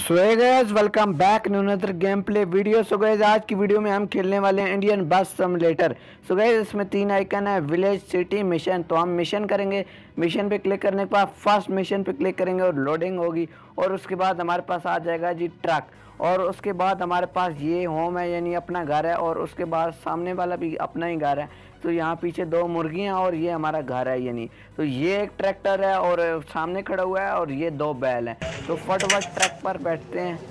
सो guys welcome back new another game play video. So guys आज की video में हम खेलने वाले हैं इंडियन बस सिमुलेटर। सो गाइस इसमें 3 आइकन है, विलेज, सिटी, मिशन। तो हम मिशन करेंगे। मिशन पे क्लिक करने के बाद फर्स्ट मिशन पे क्लिक करेंगे और लोडिंग होगी और उसके बाद हमारे पास आ जाएगा जी ट्रक। और उसके बाद हमारे पास ये होम है यानी अपना घर है और उसके बाद सामने वाला भी अपना ही घर है। तो यहाँ पीछे 2 मुर्गियाँ और ये हमारा घर है यानी। तो ये एक ट्रैक्टर है और सामने खड़ा हुआ है और ये 2 बैल हैं। तो फटाफट ट्रक पर बैठते हैं,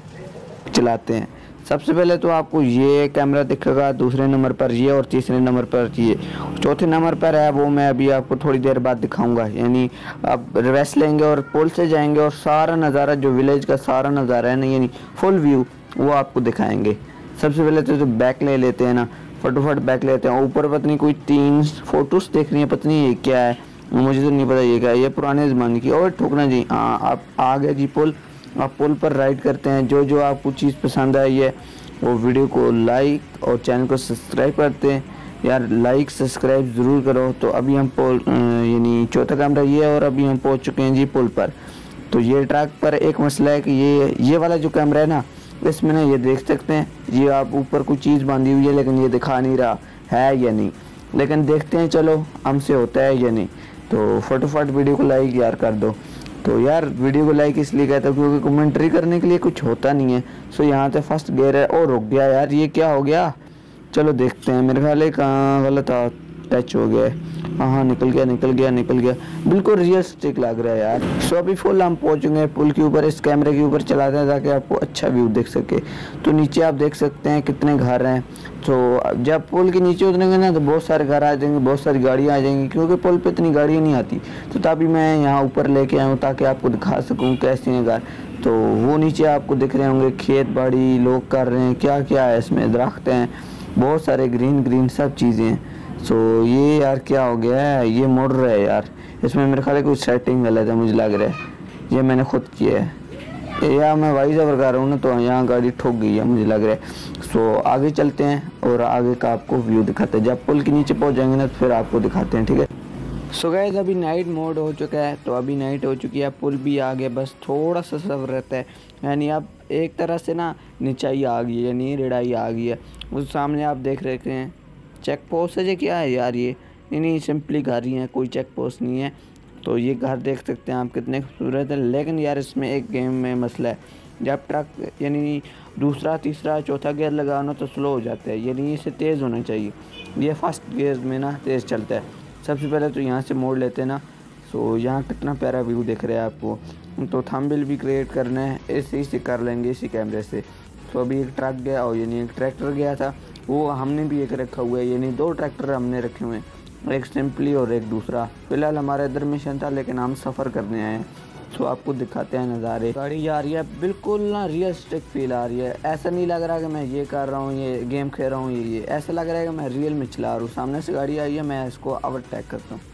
चलाते हैं। सबसे पहले तो आपको ये कैमरा दिखेगा, दूसरे नंबर पर ये और तीसरे नंबर पर ये, चौथे नंबर पर है वो मैं अभी आपको थोड़ी देर बाद दिखाऊंगा। यानी आप रिवर्स लेंगे और पुल से जाएंगे और सारा नज़ारा जो विलेज का सारा नज़ारा है ना यानी फुल व्यू वो आपको दिखाएंगे। सबसे पहले तो बैक ले लेते हैं ना, फटाफट बैक लेते हैं। ऊपर पत्नी कोई 3 फोटोज देख रही है, पत्नी ये क्या है मुझे तो नहीं पता ये क्या है। ये पुराने ज़माने की और ठोकना जी। हाँ आप आ गए जी पुल। आप पुल पर राइड करते हैं। जो जो आपको चीज़ पसंद आई है वो वीडियो को लाइक और चैनल को सब्सक्राइब करते हैं यार। लाइक सब्सक्राइब ज़रूर करो। तो अभी हम पुल यानी चौथा कैमरा ये है और अभी हम पहुंच चुके हैं जी पुल पर। तो ये ट्रैक पर एक मसला है कि ये वाला जो कैमरा है ना इसमें ना ये देख सकते हैं ये आप ऊपर कोई चीज़ बांधी हुई है लेकिन ये दिखा नहीं रहा है या नहीं, लेकिन देखते हैं चलो हमसे होता है या नहीं। तो फटाफट वीडियो को लाइक यार कर दो। तो यार वीडियो को लाइक इसलिए कहता हूँ क्योंकि कमेंट्री करने के लिए कुछ होता नहीं है। सो यहाँ से फर्स्ट गियर है और रुक गया यार, ये क्या हो गया। चलो देखते हैं, मेरे ख्याल कहाँ गलत टच हो गया। हाँ निकल गया। बिल्कुल रियलिस्टिक लग रहा है यार। सो अभी फुल हम पहुँचेंगे पुल के ऊपर। इस कैमरे के ऊपर चलाते हैं ताकि आपको अच्छा व्यू दिख सके। तो नीचे आप देख सकते हैं कितने घर हैं। तो जब पुल के नीचे उतरेंगे ना तो बहुत सारे घर आ जाएंगे, बहुत सारी गाड़ियाँ आ जाएंगी क्योंकि पुल पे इतनी गाड़ियाँ नहीं आती। तो तभी मैं यहाँ ऊपर लेके आया हूँ ताकि आपको दिखा सकूँ कैसे हैं घर। तो वो नीचे आपको दिख रहे होंगे खेत बाड़ी लोग कर रहे हैं, क्या क्या है इसमें, दरख्त हैं बहुत सारे, ग्रीन सब चीज़ें हैं। सो ये यार क्या हो गया है, ये मुड़ रहा है यार। इसमें मेरे ख्याल कुछ सेटिंग गलत है मुझे लग रहा है। ये मैंने खुद किया है या मैं वाइज ओवर कर रहा हूँ ना तो यहाँ गाड़ी ठोक गई है मुझे लग रहा है। सो आगे चलते हैं और आगे का आपको व्यू दिखाते हैं। जब पुल के नीचे पहुँच जाएंगे ना तो फिर आपको दिखाते हैं, ठीक है। सो गाइस अभी नाइट मोड हो चुका है। तो अभी नाइट हो चुकी है, पुल भी आ गया, बस थोड़ा सा सफ़र रहता है। यानी अब एक तरह से ना नीचाई आ गई है यानी रेड़ाई आ गई है। उस सामने आप देख रहे हैं चेक पोस्ट है ये क्या है यार, ये नहीं सिंपली घर ही है, कोई चेक पोस्ट नहीं है। तो ये घर देख सकते हैं आप कितने खूबसूरत है। लेकिन यार इसमें एक गेम में मसला है, जब ट्रक यानी दूसरा तीसरा चौथा गियर लगाना तो स्लो हो जाता है, यानी इसे तेज़ होना चाहिए। ये फर्स्ट गियर में ना तेज़ चलता है। सबसे पहले तो यहाँ से मोड़ लेते हैं ना। सो यहाँ कितना प्यारा व्यू दिख रहा है आपको। तो थंबनेल भी क्रिएट करना है, ऐसे ही कर लेंगे इसी कैमरे से। तो अभी एक ट्रक गया और यानी एक ट्रैक्टर गया था, वो हमने भी एक रखा हुआ है, यानी 2 ट्रैक्टर हमने रखे हुए हैं, एक सिंपली और एक दूसरा। फिलहाल हमारा इधर मिशन था लेकिन हम सफ़र करने आए हैं। तो आपको दिखाते हैं नज़ारे। गाड़ी जा रही है बिल्कुल ना रियलिस्टिक फील आ रही है। ऐसा नहीं लग रहा कि मैं ये कर रहा हूँ, ये गेम खेल रहा हूँ, ये ऐसा लग रहा है कि मैं रियल में चला रहा हूँ। सामने से गाड़ी आई है, मैं इसको ओवरटेक करता हूँ।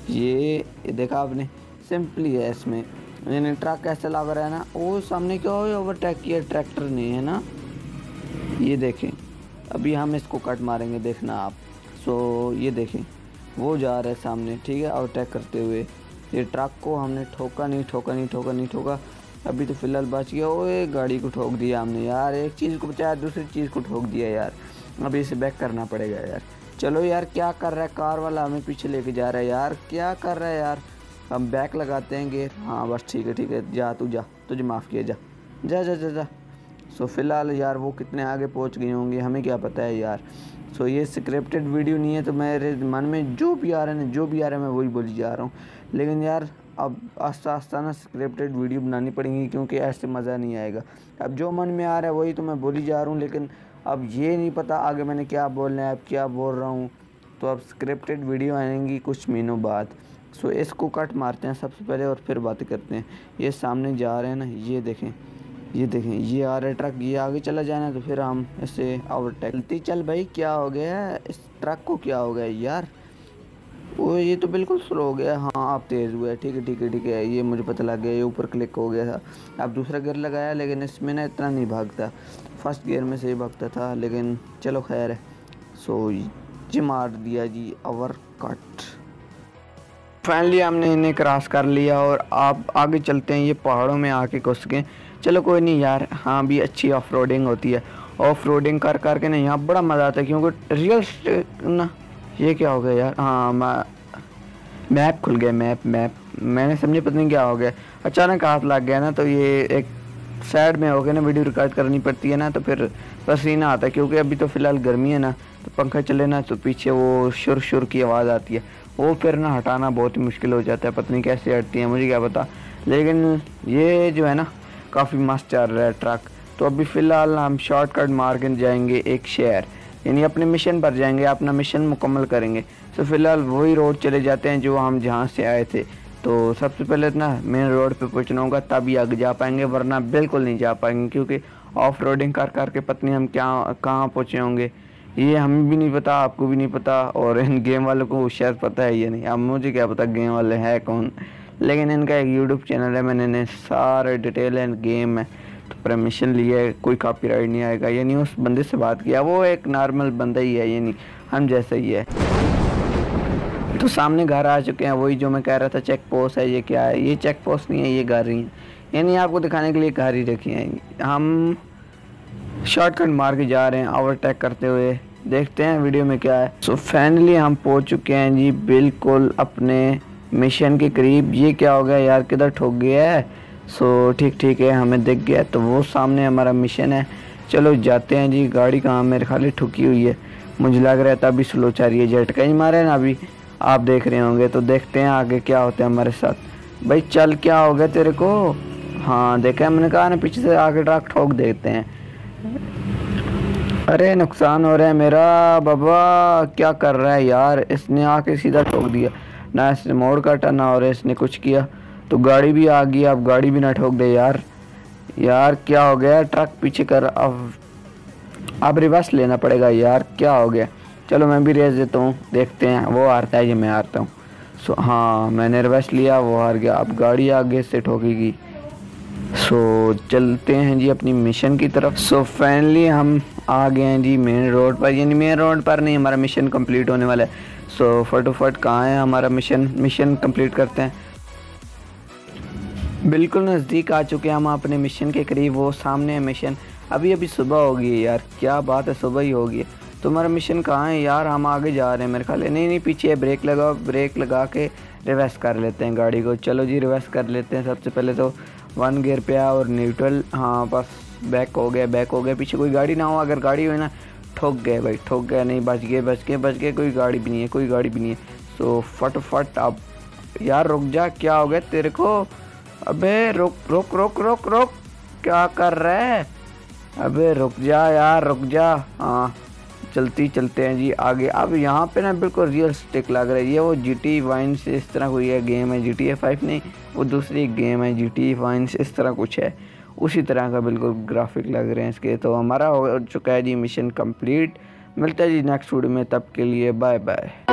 ये देखा आपने, सिंपली है इसमें, यानी ट्रक ऐसा लग रहा है ना वो सामने क्या हो ओवरटेक किया ट्रैक्टर नहीं है ना। ये देखें अभी हम इसको कट मारेंगे, देखना आप। सो ये देखें वो जा रहा है सामने, ठीक है, ओवरटेक करते हुए। ये ट्रक को हमने ठोका नहीं। अभी तो फिलहाल बच गया। ओए गाड़ी को ठोक दिया हमने यार, एक चीज़ को बचाया दूसरी चीज़ को ठोक दिया यार। अभी इसे बैक करना पड़ेगा यार। चलो यार क्या कर रहा है कार वाला, हमें पीछे लेके जा रहा है यार, क्या कर रहा है यार। हम बैक लगाते हैं गियर। हाँ बस ठीक है, जा तू जा, तुझे माफ़ किया, जा। सो फिलहाल यार वो कितने आगे पहुंच गए होंगे हमें क्या पता है यार। सो ये स्क्रिप्टेड वीडियो नहीं है तो मेरे मन में जो भी आ रहा है मैं वही बोली जा रहा हूँ। लेकिन यार अब आस्ता ना स्क्रिप्टेड वीडियो बनानी पड़ेगी क्योंकि ऐसे मज़ा नहीं आएगा। अब जो मन में आ रहा है वही तो मैं बोली जा रहा हूँ, लेकिन अब ये नहीं पता आगे मैंने क्या बोलना है, अब क्या बोल रहा हूँ। तो अब स्क्रिप्टेड वीडियो आएंगी कुछ महीनों बाद। सो इसको कट मारते हैं सबसे पहले और फिर बातें करते हैं। ये सामने जा रहे हैं ना, ये देखें ये आ रहा है ट्रक, ये आगे चला जाना तो फिर हम ऐसे ओवरटेक। चलती चल भाई, क्या हो गया है इस ट्रक को, क्या हो गया यार। वो ये तो बिल्कुल स्लो हो गया। हाँ आप तेज़ हुए, ठीक है, ये मुझे पता लग गया, ये ऊपर क्लिक हो गया था। अब दूसरा गियर लगाया लेकिन इसमें ना इतना नहीं भागता, फर्स्ट गियर में से ही भागता था, लेकिन चलो खैर है। सो ये मार दिया जी ओवर कट। फाइनली हमने इन्हें क्रॉस कर लिया और आप आगे चलते हैं। ये पहाड़ों में आके घुस गए चलो कोई नहीं यार, हाँ भी अच्छी ऑफ रोडिंग होती है। ऑफ रोडिंग कर कर के ना यहाँ बड़ा मज़ा आता है, क्योंकि रियल ना, ये क्या हो गया यार, हाँ मैप खुल गया, मैप मैंने समझे पता नहीं क्या हो गया, अचानक हाथ लग गया ना, तो ये एक साइड में हो गया ना, वीडियो रिकॉर्ड करनी पड़ती है ना, तो फिर पसीना आता है, क्योंकि अभी तो फ़िलहाल गर्मी है ना, तो पंखा चले ना तो पीछे वो शुर की आवाज़ आती है, वो फिर ना हटाना बहुत ही मुश्किल हो जाता है, पता नहीं कैसे हटती है, मुझे क्या पता। लेकिन ये जो है ना काफ़ी मस्त चल रहा है ट्रक। तो अभी फ़िलहाल हम शॉर्टकट मार के जाएंगे एक शहर, यानी अपने मिशन पर जाएंगे, अपना मिशन मुकम्मल करेंगे। तो फ़िलहाल वही रोड चले जाते हैं जो हम जहाँ से आए थे। तो सबसे पहले ना मेन रोड पे पहुँचना होगा, तभी आगे जा पाएंगे, वरना बिल्कुल नहीं जा पाएंगे, क्योंकि ऑफ रोडिंग कर के पता नहीं हम क्या कहाँ पहुँचे होंगे। ये हमें भी नहीं पता, आपको भी नहीं पता, और इन गेम वालों को शायद पता है या नहीं। अब मुझे क्या पता गेम वाले हैं कौन, लेकिन इनका एक यूट्यूब चैनल है, मैंने सारे डिटेल एंड गेम है, तो परमिशन लिया है, कोई कॉपीराइट नहीं आएगा। यानी उस बंदे से बात किया, वो एक नॉर्मल बंदा ही है, यानी हम जैसा ही है। तो सामने घर आ चुके हैं, वही जो मैं कह रहा था चेक पोस्ट है। ये क्या है? ये चेक पोस्ट नहीं है, ये घर ही है, यानी आपको दिखाने के लिए घर ही रखी है। हम शॉर्टकट मार के जा रहे हैं ओवरटेक करते हुए, देखते हैं वीडियो में क्या है। सो फाइनली हम पहुंच चुके हैं जी बिल्कुल अपने मिशन के करीब। ये क्या हो गया यार, किधर ठोक गया है? सो ठीक है, हमें दिख गया, तो वो सामने हमारा मिशन है। चलो जाते हैं जी। गाड़ी कहाँ मेरे खाली ठुकी हुई है, मुझे लग रहा है तभी स्लो चल रही है, झटका ही मारे ना अभी, आप देख रहे होंगे। तो देखते हैं आगे क्या होता है हमारे साथ। भाई चल, क्या हो गया तेरे को? हाँ देखा, मैंने कहा ना पीछे से आगे ट्रक ठोक देते हैं। अरे नुकसान हो रहा है मेरा, बाबा क्या कर रहा है यार, इसने आके सीधा ठोक दिया ना, इसने मोड़ काटा ना, और इसने कुछ किया तो गाड़ी भी आ गई। अब गाड़ी भी ना ठोक दे यार, यार क्या हो गया? ट्रक पीछे कर, अब रिवर्स लेना पड़ेगा यार, क्या हो गया? चलो मैं भी रेस देता हूँ, देखते हैं वो हारता है या मैं हारता हूँ। सो हाँ, मैंने रिवर्स लिया, वो हार गया, अब गाड़ी आगे से ठोकेगी। सो चलते हैं जी अपनी मिशन की तरफ। सो फाइनली हम आ गए हैं जी मेन रोड पर, यानी मेन रोड पर नहीं, हमारा मिशन कंप्लीट होने वाला है। सो फटाफट कहाँ है हमारा मिशन कंप्लीट करते हैं। बिल्कुल नज़दीक आ चुके हैं हम अपने मिशन के करीब, वो सामने है मिशन। अभी सुबह हो गई है यार, क्या बात है, सुबह ही हो गई है। तो हमारा मिशन कहाँ है यार? हम आगे जा रहे हैं मेरे ख्याल है। नहीं पीछे ब्रेक लगाओ, ब्रेक लगा के रिवर्स कर लेते हैं गाड़ी को। चलो जी रिवर्स कर लेते हैं। सबसे पहले तो 1 गियर पे आ और न्यूट्रल, हाँ बस बैक हो गया। पीछे कोई गाड़ी ना हो, अगर गाड़ी हो ना ठोक गए भाई, ठोक गया। नहीं बच गए, कोई गाड़ी भी नहीं है, सो फटाफट। अब यार रुक जा, क्या हो गया तेरे को? अबे रुक, क्या कर रहा है? अबे रुक जा यार, रुक जा। हाँ चलते हैं जी आगे। अब यहाँ पे ना बिल्कुल रियलिस्टिक लग रहा है, ये वो GTA वाइन्स इस तरह कोई है गेम है, GTA 5 नहीं, वो दूसरी गेम है GTA वाइन्स इस तरह कुछ है, उसी तरह का बिल्कुल ग्राफिक लग रहे हैं इसके। तो हमारा हो चुका है जी मिशन कंप्लीट। मिलता है जी नेक्स्ट वीडियो में, तब के लिए बाय बाय।